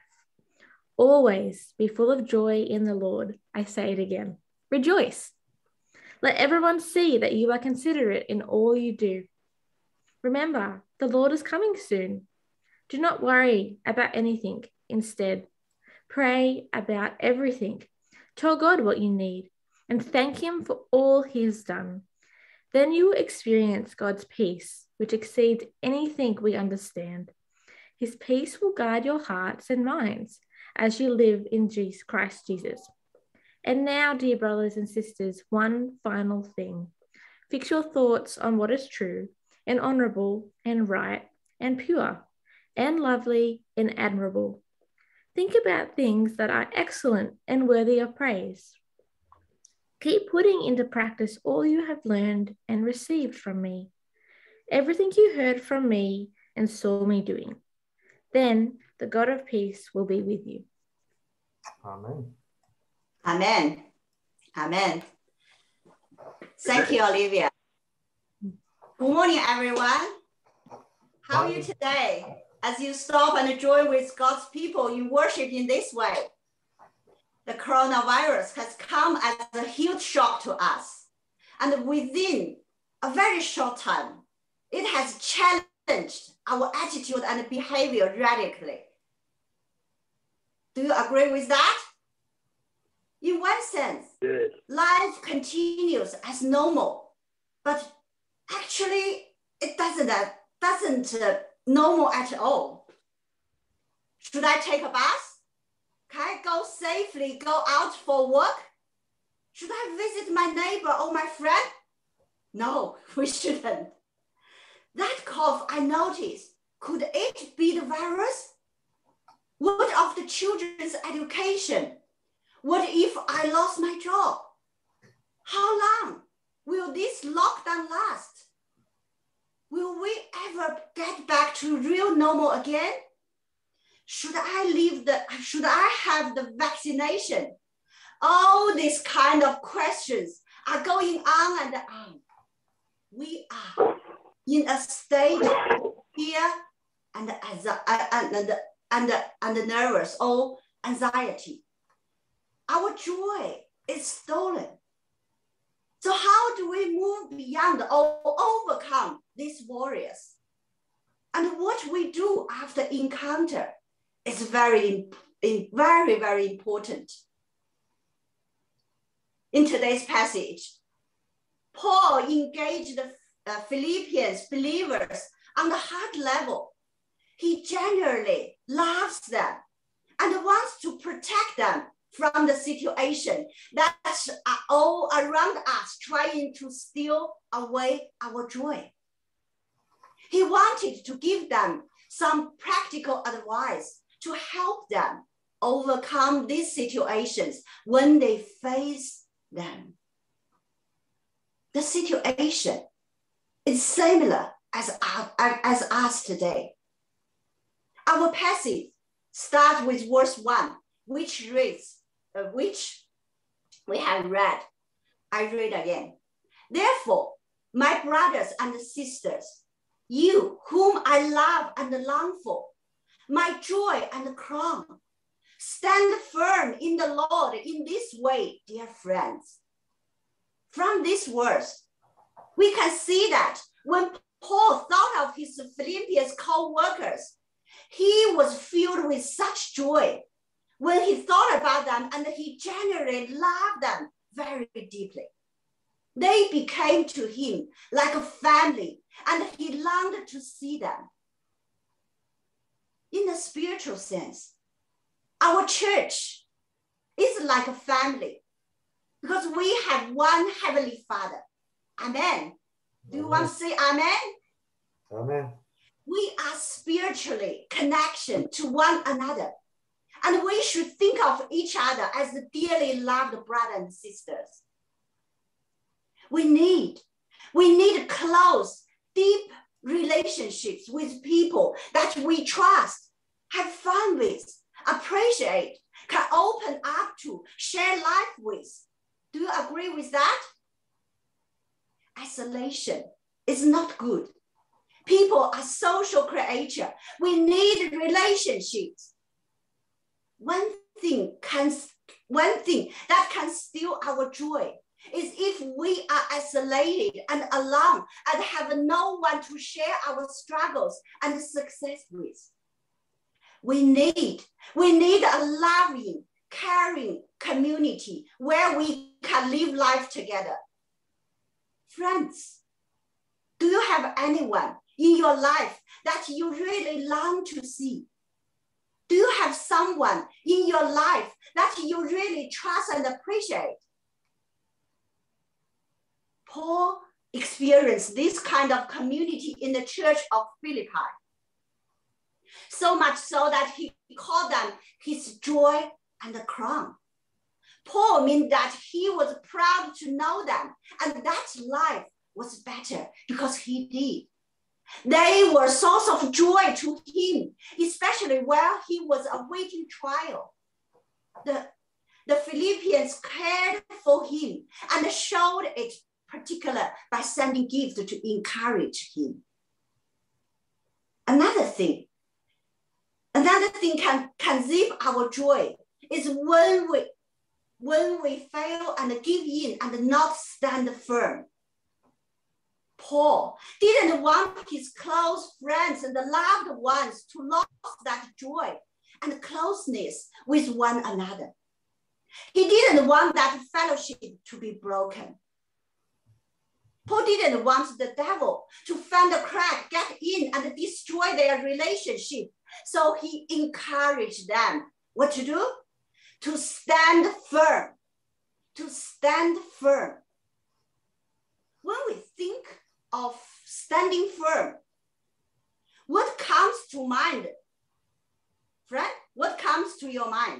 Speaker 11: Always be full of joy in the Lord. I say it again. Rejoice. Let everyone see that you are considerate in all you do. Remember, the Lord is coming soon. Do not worry about anything. Instead, pray about everything. Tell God what you need and thank Him for all He has done. Then you will experience God's peace, which exceeds anything we understand. His peace will guide your hearts and minds as you live in Jesus, Christ Jesus. And now, dear brothers and sisters, one final thing. Fix your thoughts on what is true and honorable and right and pure and lovely and admirable. Think about things that are excellent and worthy of praise. Keep putting into practice all you have learned and received from me, everything you heard from me and saw me doing. Then the God of peace will be with you.
Speaker 1: Amen.
Speaker 10: Amen. Amen. Thank you, Olivia. Good morning, everyone. How are you today? As you stop and join with God's people in worship in this way, the coronavirus has come as a huge shock to us. And within a very short time, it has challenged our attitude and behavior radically. Do you agree with that? In one sense,
Speaker 5: Yes.
Speaker 10: life continues as normal, but actually it doesn't, uh, doesn't uh, normal at all. Should I take a bath? Can I go safely, go out for work? Should I visit my neighbor or my friend? No, we shouldn't. That cough I noticed, could it be the virus? What of the children's education? What if I lost my job? How long will this lockdown last? Will we ever get back to real normal again? Should I leave the, should I have the vaccination? All these kind of questions are going on and on. We are in a state of fear and, and, and, and, and nervous or anxiety. Our joy is stolen. So how do we move beyond or overcome these warriors? And what we do after encounter is very, very, very important. In today's passage, Paul engaged the uh, Philippians believers on the heart level. he genuinely loves them and wants to protect them from the situation that's all around us trying to steal away our joy. He wanted to give them some practical advice to help them overcome these situations when they face them. The situation is similar as, as us today. Our passage starts with verse one, which reads, uh, which we have read. I read again. Therefore, my brothers and sisters, you whom I love and long for, my joy and crown, stand firm in the Lord in this way, dear friends. From this verse, we can see that when Paul thought of his Philippians co-workers, he was filled with such joy when he thought about them, and he genuinely loved them very deeply. They became to him like a family, and he longed to see them. In a spiritual sense, our church is like a family because we have one Heavenly Father. Amen. Do you want to say amen?
Speaker 1: Amen.
Speaker 10: We are spiritually connected to one another, and we should think of each other as the dearly loved brothers and sisters. We need, we need close, deep relationships with people that we trust, have fun with, appreciate, can open up to, share life with. Do you agree with that? Isolation is not good. People are social creatures. We need relationships. One thing can, one thing that can steal our joy is if we are isolated and alone and have no one to share our struggles and success with. We need, we need a loving, caring community where we can live life together. Friends, do you have anyone in your life that you really long to see? Do you have someone in your life that you really trust and appreciate? Paul experienced this kind of community in the church of Philippi. So much so that he called them his joy and the crown. Paul means that he was proud to know them, and that life was better because he did. They were a source of joy to him, especially while he was awaiting trial. The, the Philippians cared for him and showed it particular by sending gifts to encourage him. Another thing, another thing can, can zip our joy is when we, when we fail and give in and not stand firm. Paul didn't want his close friends and the loved ones to lose that joy and closeness with one another. He didn't want that fellowship to be broken. Paul didn't want the devil to find a crack, get in, and destroy their relationship. So he encouraged them what to do? To stand firm. To stand firm. When we think of standing firm, what comes to mind? Friend, what comes to your mind?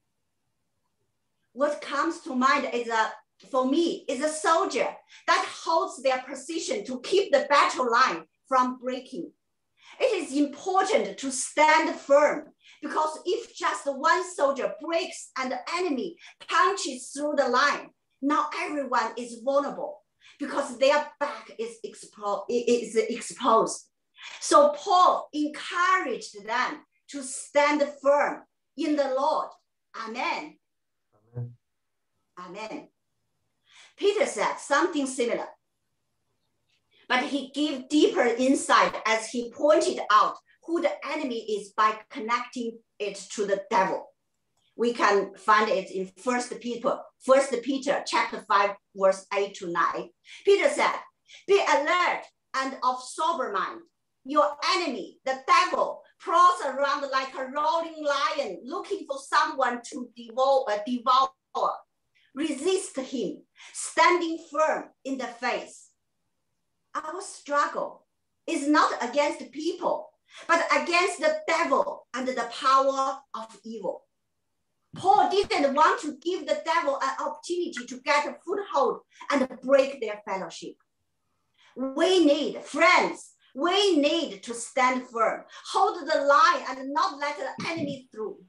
Speaker 10: What comes to mind is a, for me, is a soldier that holds their position to keep the battle line from breaking. It is important to stand firm because if just one soldier breaks and the enemy punches through the line, now everyone is vulnerable because their back is, expo is exposed. So Paul encouraged them to stand firm in the Lord. Amen.
Speaker 1: Amen.
Speaker 10: Amen. Peter said something similar, but he gave deeper insight as he pointed out who the enemy is by connecting it to the devil. We can find it in First Peter, First Peter chapter five, verse eight to nine. Peter said, "Be alert and of sober mind. Your enemy, the devil, prowls around like a roaring lion, looking for someone to devour, uh, devour. Resist him, standing firm in the face. Our struggle is not against people, but against the devil and the power of evil. Paul didn't want to give the devil an opportunity to get a foothold and break their fellowship. We need, friends, we need to stand firm, hold the line, and not let the enemy through.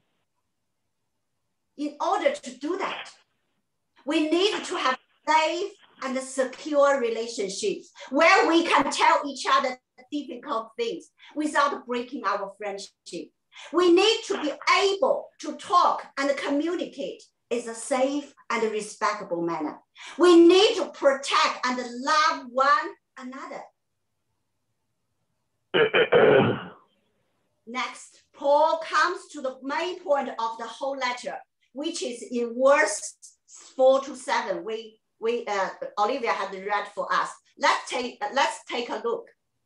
Speaker 10: In order to do that, we need to have safe and secure relationships where we can tell each other difficult things without breaking our friendship. We need to be able to talk and communicate in a safe and respectable manner. We need to protect and love one another. Next, Paul comes to the main point of the whole letter, which is in verse four to seven. We, we uh, Olivia had read for us. Let's take, let's take a look.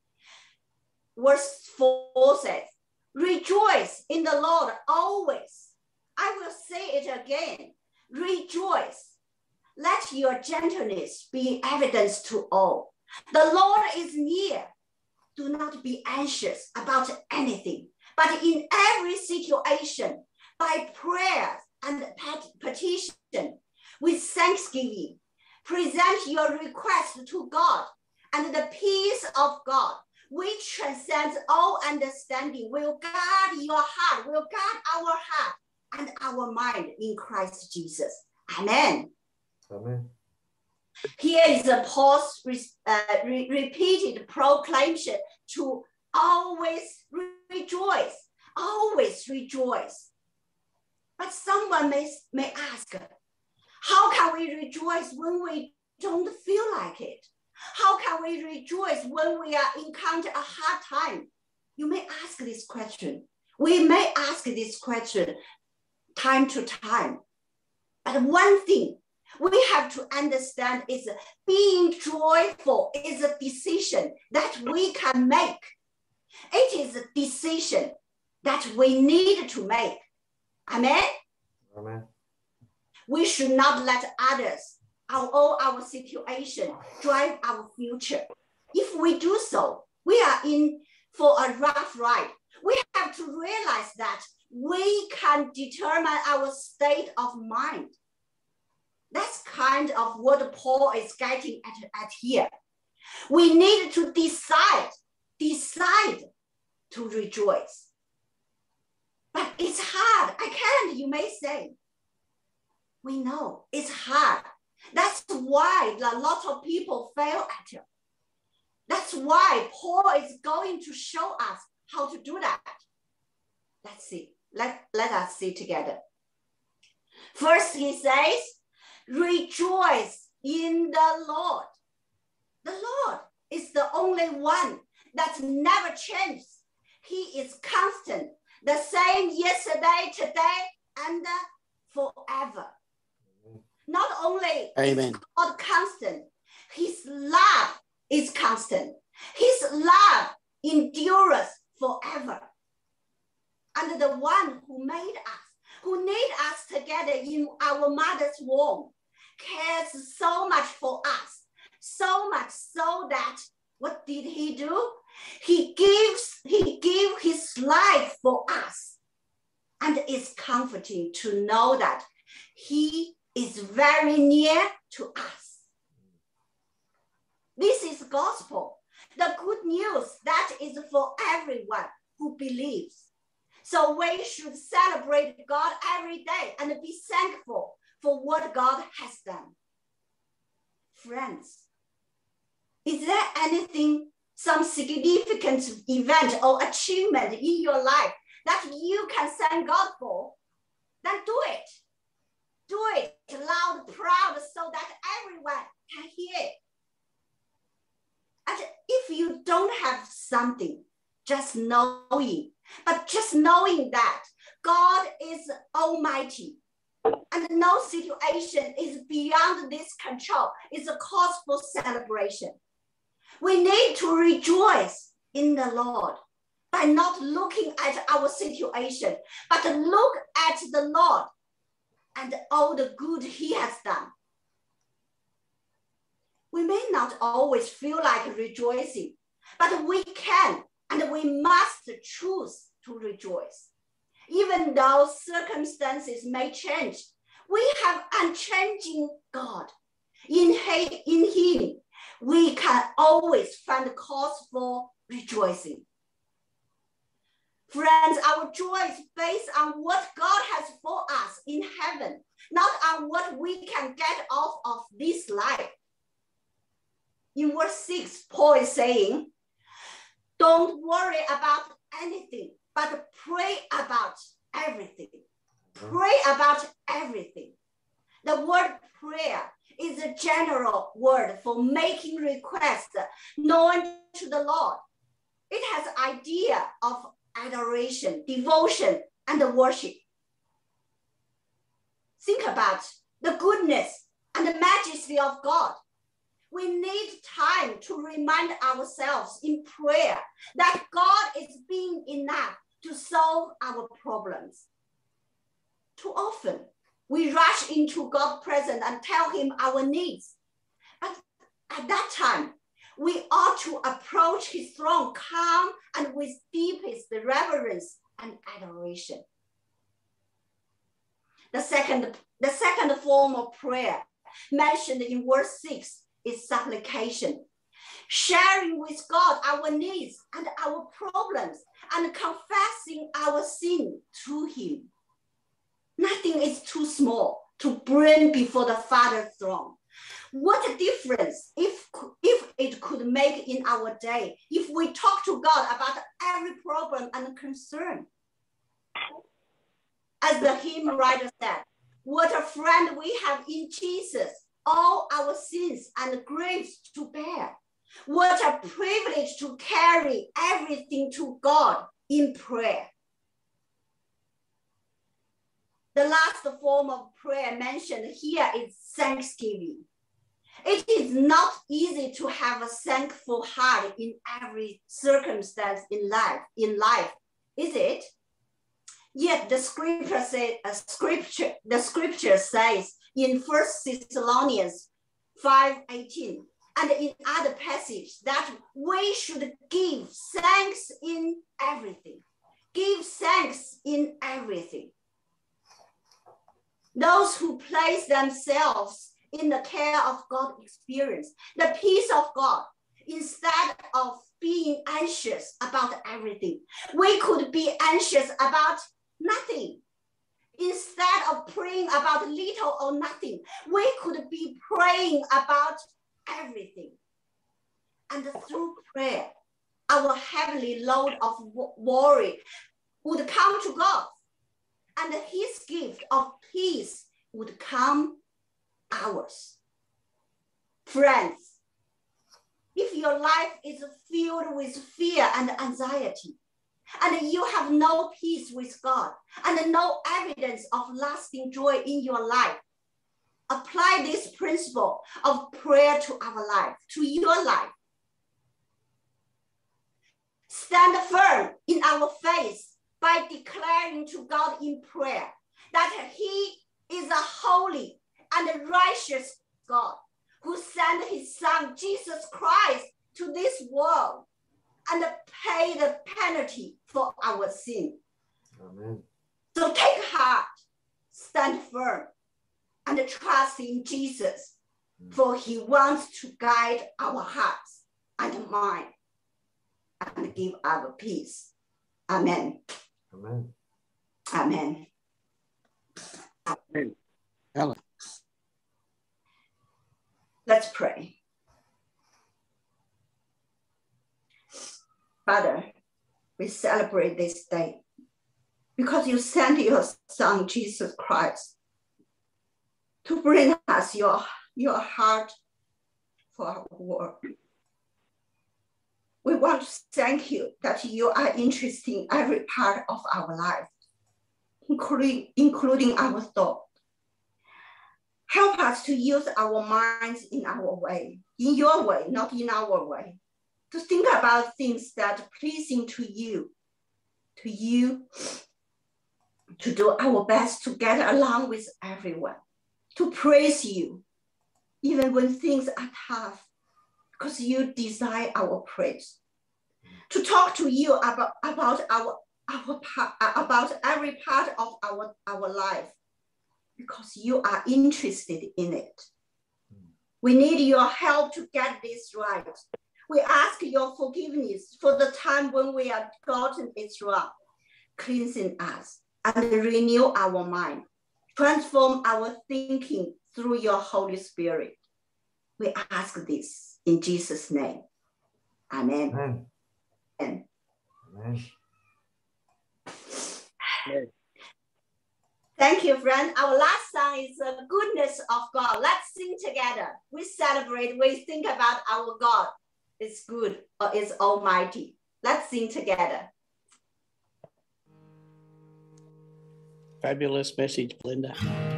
Speaker 10: Verse four says, rejoice in the Lord always. I will say it again. Rejoice. Let your gentleness be evidence to all. The Lord is near. Do not be anxious about anything, but in every situation, by prayers and petition, with thanksgiving, present your request to God, and the peace of God, which transcends all understanding, will guard your heart, will guard our heart and our mind in Christ Jesus. Amen.
Speaker 1: Amen.
Speaker 10: Here is a Paul's uh, re repeated proclamation to always re rejoice, always rejoice. But someone may, may ask, how can we rejoice when we don't feel like it? How can we rejoice when we are encounter a hard time? You may ask this question. We may ask this question time to time. But one thing we have to understand is being joyful is a decision that we can make. It is a decision that we need to make. Amen?
Speaker 1: Amen.
Speaker 10: We should not let others, our, all our situation, drive our future. If we do so, we are in for a rough ride. We have to realize that we can determine our state of mind. That's kind of what Paul is getting at, at here. We need to decide, decide to rejoice. But it's hard. I can't, you may say. We know it's hard. That's why a lot of people fail at it. That's why Paul is going to show us how to do that. Let's see. Let, let us see together. First, he says, rejoice in the Lord. The Lord is the only one that never changes. He is constant, the same yesterday, today, and forever. Not only
Speaker 5: Amen.
Speaker 10: is God constant, his love is constant. His love endures forever. And the one who made us, who knit us together in our mother's womb, cares so much for us, so much so that, what did he do? He gives, he gave his life for us. And it's comforting to know that he is very near to us. This is gospel, the good news that is for everyone who believes. So we should celebrate God every day and be thankful for what God has done. Friends, is there anything, some significant event or achievement in your life that you can thank God for? Then do it. Do it loud, proud, so that everyone can hear it. And if you don't have something, just knowing, but just knowing that God is almighty and no situation is beyond this control is a cause for celebration. We need to rejoice in the Lord, by not looking at our situation, but look at the Lord and all the good he has done. We may not always feel like rejoicing, but we can and we must choose to rejoice. Even though circumstances may change, we have unchanging God. In, he, in him, we can always find cause for rejoicing. Friends, our joy is based on what God has for us in heaven, not on what we can get off of this life. In verse six, Paul is saying, don't worry about anything, but pray about everything. Pray about everything. The word prayer is a general word for making requests known to the Lord. It has idea of adoration, devotion, and worship. Think about the goodness and the majesty of God. We need time to remind ourselves in prayer that God is being enough to solve our problems. Too often, we rush into God's presence and tell him our needs. But at that time, we ought to approach his throne calm and with deepest reverence and adoration. The second, the second form of prayer mentioned in verse six is supplication. Sharing with God our needs and our problems and confessing our sin to him. Nothing is too small to bring before the Father's throne. What a difference if, if it could make in our day if we talk to God about every problem and concern. As the hymn writer said, what a friend we have in Jesus, all our sins and griefs to bear. What a privilege to carry everything to God in prayer. The last form of prayer mentioned here is thanksgiving. It is not easy to have a thankful heart in every circumstance in life, in life, is it? Yet the scripture says, uh, scripture, the scripture says in First Thessalonians five eighteen and in other passages that we should give thanks in everything. Give thanks in everything. Those who place themselves in the care of God experience the peace of God instead of being anxious about everything. We could be anxious about nothing. Instead of praying about little or nothing, we could be praying about everything. And through prayer, our heavenly load of worry would come to God, and his gift of peace would come ours. Friends, if your life is filled with fear and anxiety, and you have no peace with God, and no evidence of lasting joy in your life, apply this principle of prayer to our life, to your life. Stand firm in our faith by declaring to God in prayer that he is a holy and a righteous God who sent his son, Jesus Christ, to this world and pay the penalty for our sin.
Speaker 1: Amen.
Speaker 10: So take heart, stand firm, and trust in Jesus, for he wants to guide our hearts and mind and give our peace. Amen.
Speaker 1: Amen.
Speaker 10: Amen.
Speaker 5: Amen. Alex.
Speaker 10: Let's pray. Father, we celebrate this day because you sent your son, Jesus Christ, to bring us your, your heart for our world. We want to thank you that you are interested in every part of our life, including, including our thought. Help us to use our minds in our way, in your way, not in our way, to think about things that are pleasing to you to you to do our best to get along with everyone, to praise you, even when things are tough, because you desire our praise, to talk to you about, about, our, our part, about every part of our, our life, because you are interested in it. We need your help to get this right. We ask your forgiveness for the time when we have gotten it wrong, cleansing us and renew our mind, transform our thinking through your Holy Spirit. We ask this in Jesus' name. Amen.
Speaker 1: Amen.
Speaker 10: Amen.
Speaker 1: Amen.
Speaker 5: Amen.
Speaker 10: Thank you, friend. Our last song is the goodness of God. Let's sing together. We celebrate, we think about our God. It's good or it's almighty. Let's sing together.
Speaker 5: Fabulous message, Belinda.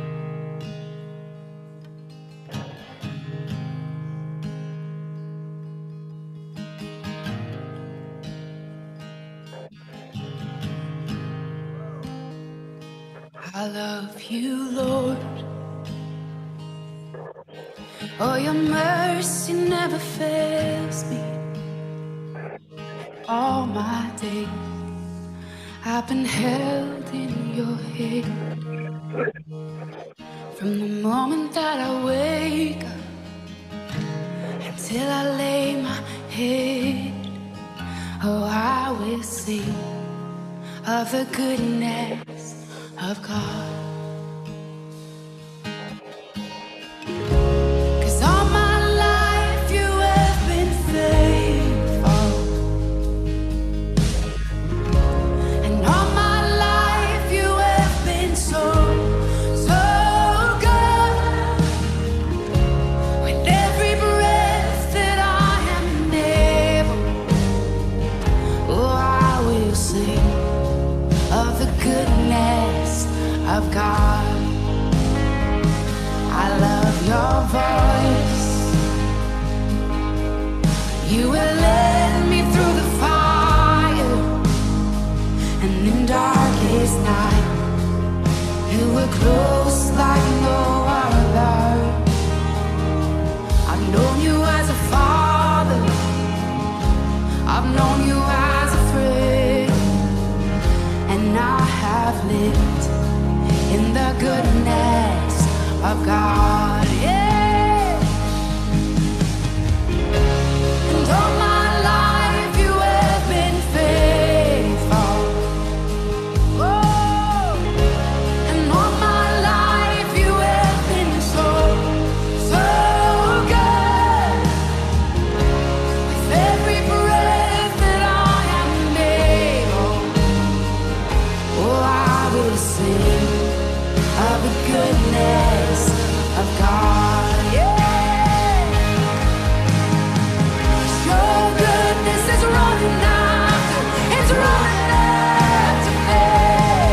Speaker 7: I love you, Lord. Oh, your mercy never fails me. All my days I've been held in your hand. From the moment that I wake up until I lay my head, oh, I will sing of the goodness of God. 'Cause all my life you have been faithful, and all my life you have been so, so good. With every breath that I am able, oh, I will sing of the goodness of God. I love your voice. You will lead me through the fire, and in darkest night you were close like no other. I've known you as a father, I've known you as a friend, and I have lived in the goodness of God, yeah. And all my life you have been faithful. Oh, and all my life you have been so, so good. With every breath that I am able, oh, I will sing of the goodness of God, yeah. Your goodness is running after, it's running after me.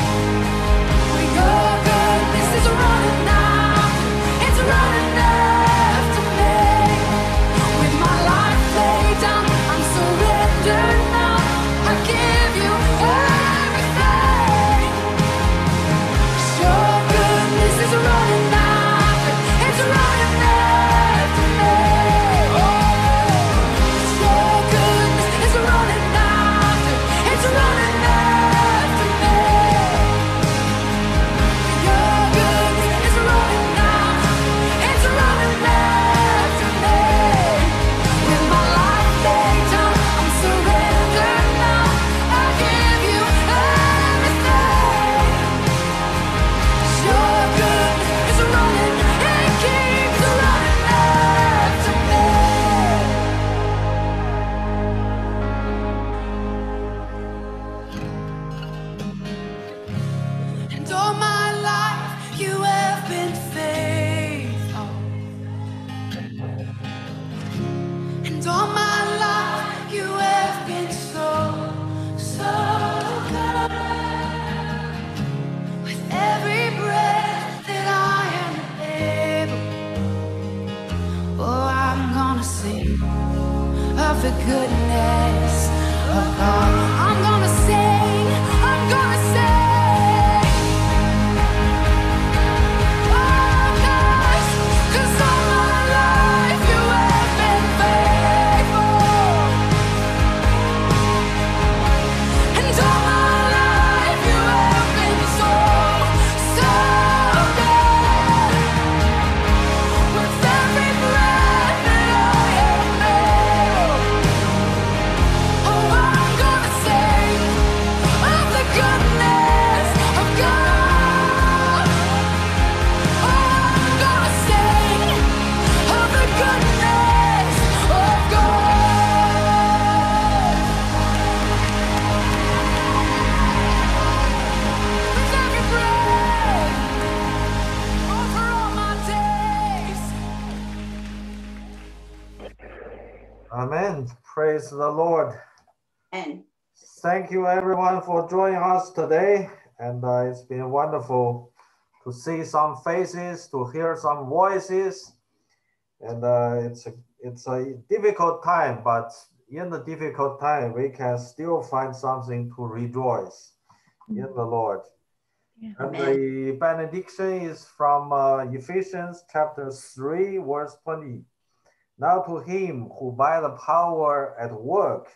Speaker 7: Your goodness is running after, it's running after me. With my life laid down, I'm surrendered now. I give you everything. Your goodness is running after, it's running after me. Your goodness is running after, it's running after me. Your goodness is running after, it's running after me. With my life laid down, I'm surrendered now. I give you everything. Your goodness is running, it keeps running after me. And all my life you have been faithful, and all my life you have been so, so good. With every breath that I am able, oh, I'm gonna sing of the goodness of God. I'm gonna say
Speaker 1: Amen. Praise the Lord.
Speaker 10: And
Speaker 1: thank you everyone for joining us today. And uh, it's been wonderful to see some faces, to hear some voices. And uh, it's, a, it's a difficult time, but in the difficult time, we can still find something to rejoice in the Lord. Yeah. And the benediction is from uh, Ephesians chapter three, verse twenty. Now to him who by the power at work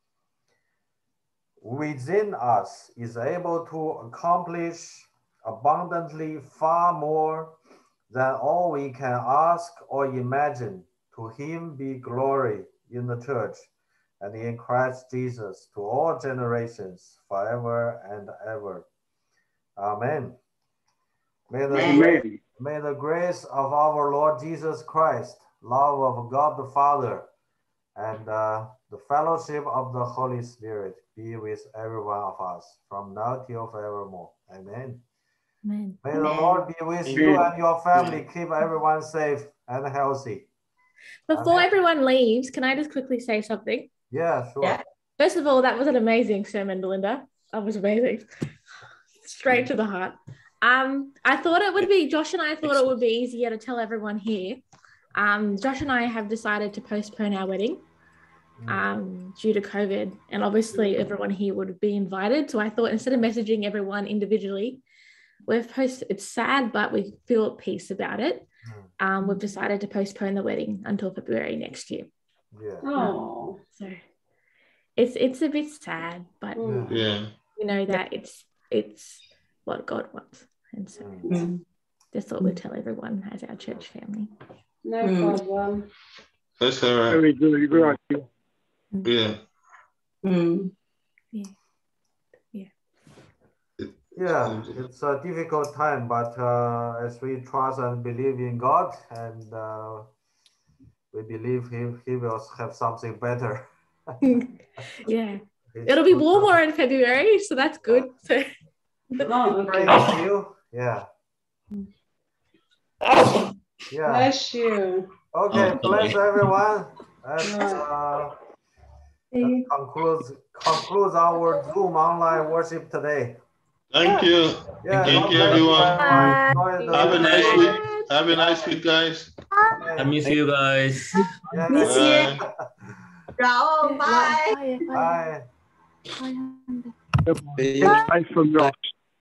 Speaker 1: within us is able to accomplish abundantly far more than all we can ask or imagine. To him be glory in the church and in Christ Jesus to all generations forever and ever. Amen. May the,
Speaker 5: Amen.
Speaker 1: may the grace of our Lord Jesus Christ, love of God the Father, and uh, the fellowship of the Holy Spirit be with every one of us from now till forevermore. Amen.
Speaker 11: Amen.
Speaker 1: May the Lord be with Amen. You and your family. Amen. Keep everyone safe and healthy.
Speaker 11: Before
Speaker 1: Amen.
Speaker 11: everyone leaves, can I just quickly say something?
Speaker 1: Yeah, sure. Yeah.
Speaker 11: First of all, that was an amazing sermon, Belinda. That was amazing. Straight to the heart. Um, I thought it would be, Josh and I thought it would be easier to tell everyone here. Um, Josh and I have decided to postpone our wedding um, due to COVID, and obviously everyone here would be invited. So I thought instead of messaging everyone individually, we've posted, it's sad, but we feel at peace about it. Um, we've decided to postpone the wedding until February next year.
Speaker 1: Yeah.
Speaker 4: Oh.
Speaker 11: So it's it's a bit sad, but
Speaker 2: yeah,
Speaker 11: we know that it's it's what God wants, and so mm. just thought we'd tell everyone as our church family.
Speaker 4: No mm. problem.
Speaker 2: That's all right.
Speaker 5: Very good. Good idea.
Speaker 2: Yeah.
Speaker 11: Mm. Yeah.
Speaker 1: Yeah. Yeah, it's a difficult time, but uh, as we trust and believe in God, and uh, we believe he, he will have something better.
Speaker 11: Yeah. It's It'll be warmer in February, so that's good. So
Speaker 4: oh, okay.
Speaker 1: Praise you. Yeah. Yeah.
Speaker 4: Bless you.
Speaker 1: Okay, oh, bless everyone. That, uh, that concludes concludes our Zoom online worship today.
Speaker 2: Thank you.
Speaker 1: Yeah,
Speaker 2: Thank you, everyone. Have a nice week. Have a nice week, guys.
Speaker 12: I miss you guys.
Speaker 1: Yeah.
Speaker 10: Miss you. Bye.
Speaker 1: Bye. Bye.
Speaker 5: Bye from Josh.